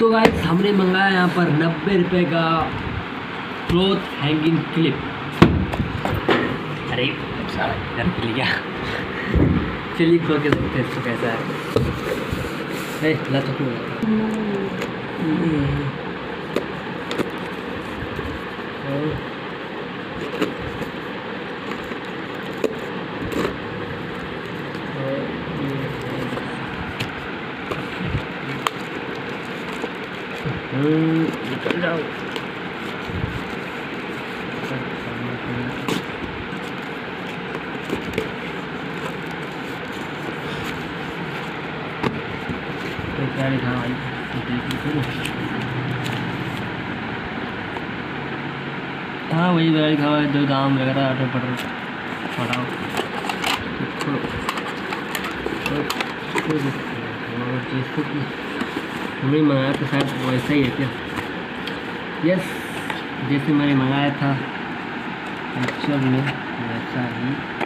तो गाइस हमने मंगाया यहाँ पर 90 रुपये का क्लॉथ हैंगिंग क्लिप। अरे सारा घर के लिया। चलिए खोल के देखते हैं इसको कैसा है। ला तो निकल जाओ। तो क्या लिखा भाई? हाँ वही लिखा हुआ है, जो दाम लग रहा है ऑर्डर पड़ पढ़ाओ। जैसे कि हमने मंगाया था शायद वैसा ही है क्या? यस, जैसे मैंने मंगाया था एक्चुअल में वैसा ही।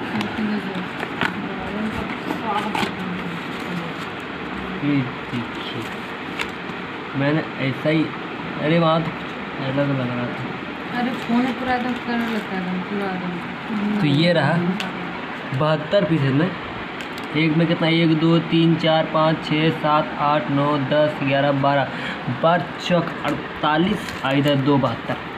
ये देखिए मैंने ऐसा ही। अरे वहाँ तो अलग लग रहा था। अरे फोन पूरा एकदम करने लगता है पूरा एकदम। तो ये रहा 72 पीसेज में। एक में कितना? 1 2 3 4 5 6 7 8 9 10 11 12 12 चौक 48 इधर 2 72।